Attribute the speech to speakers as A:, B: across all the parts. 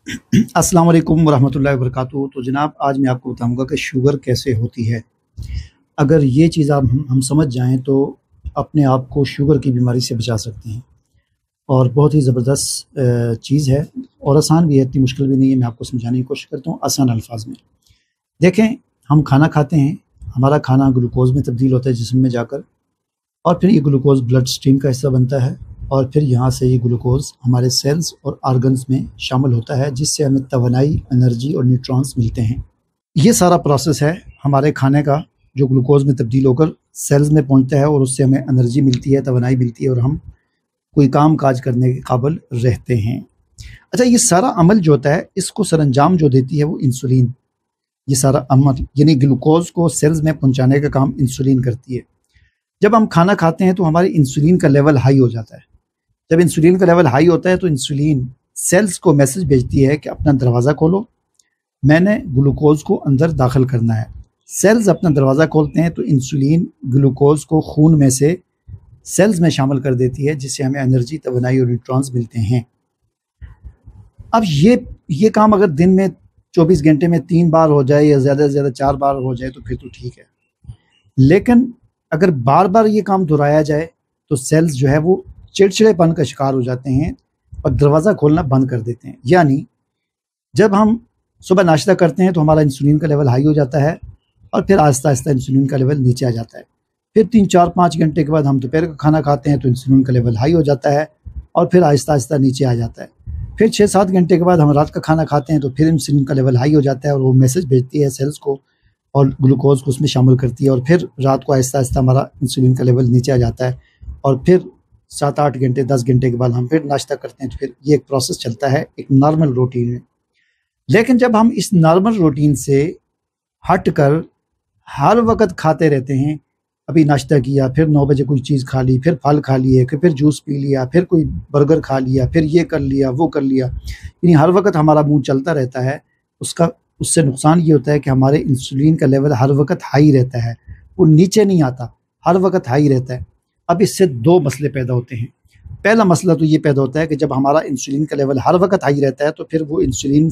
A: अस्सलाम वालेकुम वरहमतुल्लाहि वबरकातुहू। तो जनाब, आज मैं आपको बताऊंगा कि शुगर कैसे होती है। अगर ये चीज़ हम समझ जाएं तो अपने आप को शुगर की बीमारी से बचा सकते हैं। और बहुत ही ज़बरदस्त चीज़ है और आसान भी है, इतनी मुश्किल भी नहीं है। मैं आपको समझाने की कोशिश करता हूँ आसान अल्फाज में। देखें, हम खाना खाते हैं, हमारा खाना ग्लूकोज़ में तब्दील होता है जिस्म में जाकर, और फिर ये ग्लूकोज़ ब्लड स्ट्रीम का हिस्सा बनता है, और फिर यहाँ से ये ग्लूकोज़ हमारे सेल्स और ऑर्गन्स में शामिल होता है, जिससे हमें तवानाई, एनर्जी और न्यूट्रॉन्स मिलते हैं। ये सारा प्रोसेस है हमारे खाने का, जो ग्लूकोज़ में तब्दील होकर सेल्स में पहुँचता है, और उससे हमें एनर्जी मिलती है, तवानाई मिलती है, और हम कोई काम काज करने के काबिल रहते हैं। अच्छा, ये सारा अमल जो होता है, इसको सरअंजाम जो देती है वो इंसुलिन। ये सारा अमल यानी ग्लूकोज़ को सेल्स में पहुँचाने का काम इंसुलिन करती है। जब हम खाना खाते हैं तो हमारे इंसुलिन का लेवल हाई हो जाता है। जब इंसुलिन का लेवल हाई होता है तो इंसुलिन सेल्स को मैसेज भेजती है कि अपना दरवाज़ा खोलो, मैंने ग्लूकोज़ को अंदर दाखिल करना है। सेल्स अपना दरवाज़ा खोलते हैं तो इंसुलिन ग्लूकोज़ को खून में से सेल्स में शामिल कर देती है, जिससे हमें एनर्जी, तवानाई और न्यूट्रॉन्स मिलते हैं। अब ये काम अगर दिन में 24 घंटे में 3 बार हो जाए या ज़्यादा से ज़्यादा 4 बार हो जाए तो फिर तो ठीक है। लेकिन अगर बार बार ये काम दोहराया जाए तो सेल्स जो है वो चिड़चिड़ेपन का शिकार हो जाते हैं और दरवाज़ा खोलना बंद कर देते हैं। यानी जब हम सुबह नाश्ता करते हैं तो हमारा इंसुलिन का लेवल हाई हो जाता है, और फिर आहिस्ता आहिस्ता इंसुलिन का लेवल नीचे आ जाता है। फिर 3, 4, 5 घंटे के बाद हम दोपहर का खाना खाते हैं तो इंसुलिन का लेवल हाई हो जाता है, और फिर आहिस्ता आहिस्ता नीचे आ जाता है। फिर 6, 7 घंटे के बाद हम रात का खाना खाते हैं तो फिर इंसुलिन का लेवल हाई हो जाता है, और वो मैसेज भेजती है सेल्स को और ग्लूकोज़ को उसमें शामिल करती है, और फिर रात को आहिस्ता आहिस्ता हमारा इंसुलिन का लेवल नीचे आ जाता है। और फिर 7, 8 घंटे, 10 घंटे के बाद हम फिर नाश्ता करते हैं। तो फिर ये एक प्रोसेस चलता है एक नॉर्मल रूटीन में। लेकिन जब हम इस नॉर्मल रूटीन से हट कर हर वक्त खाते रहते हैं, अभी नाश्ता किया, फिर 9 बजे कोई चीज़ खा ली, फिर फल खा लिए, फिर जूस पी लिया, फिर कोई बर्गर खा लिया, फिर ये कर लिया, वो कर लिया, यानी हर वक्त हमारा मुंह चलता रहता है, उसका उससे नुकसान ये होता है कि हमारे इंसुलिन का लेवल हर वक्त हाई रहता है, वो नीचे नहीं आता, हर वक्त हाई रहता है। अब इससे 2 मसले पैदा होते हैं। पहला मसला तो ये पैदा होता है कि जब हमारा इंसुलिन का लेवल हर वक्त हाई रहता है तो फिर वो इंसुलिन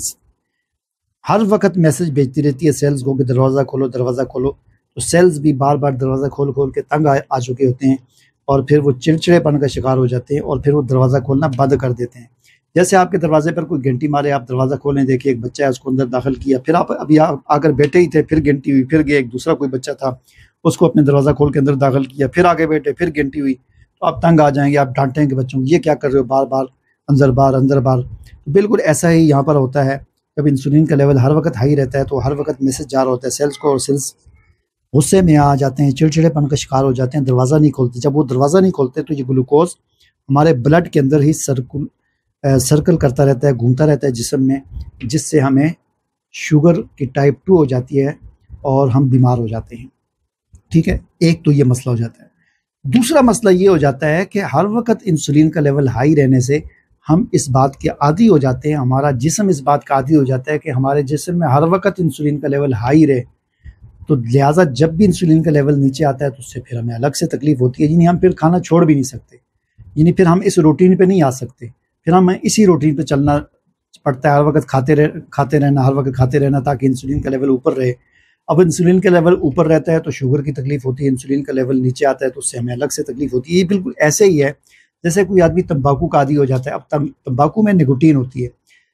A: हर वक्त मैसेज भेजती रहती है सेल्स को कि दरवाज़ा खोलो, दरवाज़ा खोलो। तो सेल्स भी बार बार दरवाज़ा खोल खोल के तंग आ चुके होते हैं, और फिर वो चिड़चिड़ेपन का शिकार हो जाते हैं, और फिर वो दरवाज़ा खोलना बंद कर देते हैं। जैसे आपके दरवाजे पर कोई घंटी मारे, आप दरवाज़ा खोलें, देखिए एक बच्चा है, उसको अंदर दाखिल किया, फिर आप आकर बैठे ही थे, फिर घंटी हुई, फिर गए, एक दूसरा कोई बच्चा था, उसको अपने दरवाज़ा खोल के अंदर दाखिल किया, फिर आगे बैठे, फिर घंटी हुई, तो आप तंग आ जाएंगे, आप डांटेंगे बच्चों को, ये क्या कर रहे हो, बार बार अंदर बार अंदर बार। तो बिल्कुल ऐसा ही यहाँ पर होता है। जब इंसुलिन का लेवल हर वक्त हाई रहता है तो हर वक्त मैसेज जा रहा होता है सेल्स को, और सेल्स गुस्से में आ जाते हैं, चिड़चिड़ेपन का शिकार हो जाते हैं, दरवाज़ा नहीं खोलते। जब वो दरवाज़ा नहीं खोलते तो ये ग्लूकोज हमारे ब्लड के अंदर ही सर्कल करता रहता है, घूमता रहता है जिस्म में, जिससे हमें शुगर की टाइप 2 हो जाती है और हम बीमार हो जाते हैं। ठीक है, एक तो ये मसला हो जाता है। दूसरा मसला ये हो जाता है कि हर वक्त इंसुलिन का लेवल हाई रहने से हम इस बात के आदी हो जाते हैं, हमारा जिस्म इस बात का आदी हो जाता है कि हमारे जिस्म में हर वक्त इंसुलिन का लेवल हाई रहे। तो लिहाजा जब भी इंसुलिन का लेवल नीचे आता है तो उससे फिर हमें अलग से तकलीफ होती है, यानी हम फिर खाना छोड़ भी नहीं सकते, यानी फिर हम इस रूटीन पे नहीं आ सकते, फिर हमें इसी रूटीन पे चलना पड़ता है, हर वक्त खाते रहना, हर वक्त खाते रहना, ताकि इंसुलिन का लेवल ऊपर रहे। अब इंसुलिन का लेवल ऊपर रहता है तो शुगर की तकलीफ होती है, इंसुलिन का लेवल नीचे आता है तो उससे हमें अलग से तकलीफ होती है। ये बिल्कुल ऐसे ही है जैसे कोई आदमी तंबाकू का आदी हो जाता है। अब तंबाकू में निकोटीन होती है,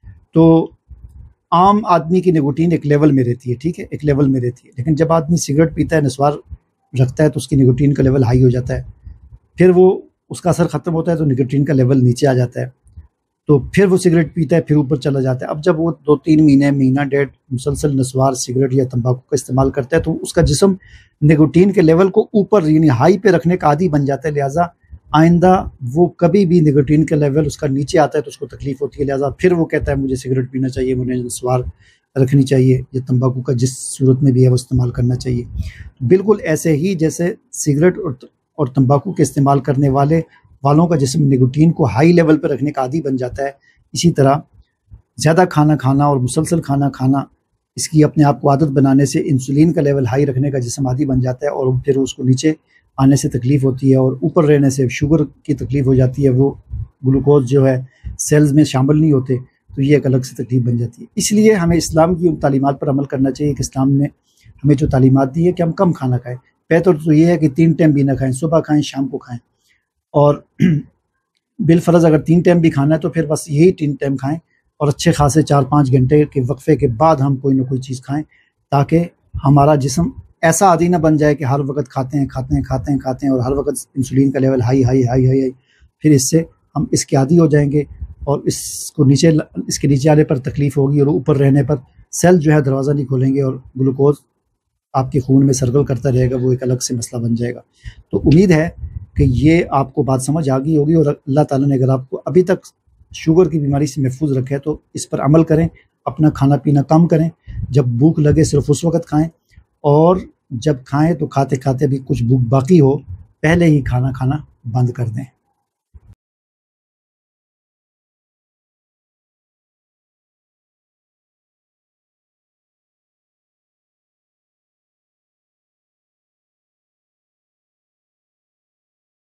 A: तो आम आदमी की निकोटीन एक लेवल में रहती है, ठीक है, एक लेवल में रहती है। लेकिन जब आदमी सिगरेट पीता है, नस्वार रखता है, तो उसकी निकोटीन का लेवल हाई हो जाता है, फिर वो उसका असर ख़त्म होता है तो निकोटीन का लेवल नीचे आ जाता है, तो फिर वो सिगरेट पीता है, फिर ऊपर चला जाता है। अब जब वो 2-3 महीने, महीना डेढ़ मुसलसल नस्वार, सिगरेट या तंबाकू का इस्तेमाल करता है तो उसका जिस्म निकोटीन के लेवल को ऊपर यानी हाई पे रखने का आदी बन जाता है। लिहाजा आइंदा वो कभी भी निकोटीन का लेवल उसका नीचे आता है तो उसको तकलीफ होती है, लिहाजा फिर वो कहता है मुझे सिगरेट पीना चाहिए, मुझे नस्वार रखनी चाहिए, या तंबाकू का जिस सूरत में भी है वो इस्तेमाल करना चाहिए। बिल्कुल ऐसे ही जैसे सिगरेट और तंबाकू के इस्तेमाल करने वालों का जिस्म निकोटीन को हाई लेवल पर रखने का आदी बन जाता है, इसी तरह ज़्यादा खाना खाना और मुसलसल खाना खाना, इसकी अपने आप को आदत बनाने से इंसुलिन का लेवल हाई रखने का जिस्म आदी बन जाता है, और फिर उसको नीचे आने से तकलीफ़ होती है, और ऊपर रहने से शुगर की तकलीफ़ हो जाती है। वो ग्लूकोज जो है सेल्स में शामिल नहीं होते, तो ये एक अलग से तकलीफ बन जाती है। इसलिए हमें इस्लाम की उन तालीमात पर अमल करना चाहिए कि इस्लाम ने हमें जो तालीमात दी है कि हम कम खाना खाएँ। बेहतर तो ये है कि 3 टाइम भी ना खाएँ, सुबह खाएँ, शाम को खाएँ, और बिलफ़र्ज़ अगर 3 टाइम भी खाना है तो फिर बस यही 3 टाइम खाएँ, और अच्छे खासे 4-5 घंटे के वक़्फ़े के बाद हम कोई ना कोई चीज़ खाएँ, ताकि हमारा जिस्म ऐसा आदी ना बन जाए कि हर वक़्त खाते हैं, खाते हैं, खाते हैं, खाते हैं, और हर वक़्त इंसुलिन का level high, high, high, high, high. फिर इससे हम इसके आदी हो जाएँगे, और इसके नीचे आने पर तकलीफ़ होगी, और ऊपर रहने पर सेल जो है दरवाज़ा नहीं खोलेंगे, और ग्लूकोज़ आपके खून में सर्कल करता रहेगा, वो एक अलग से मसला बन जाएगा। तो उम्मीद है कि ये आपको बात समझ आ गई होगी, और अल्लाह ताला ने अगर आपको अभी तक शुगर की बीमारी से महफूज रखा है तो इस पर अमल करें, अपना खाना पीना कम करें, जब भूख लगे सिर्फ उस वक़्त खाएँ, और जब खाएँ तो खाते-खाते भी कुछ भूख बाकी हो, पहले ही खाना खाना बंद कर दें।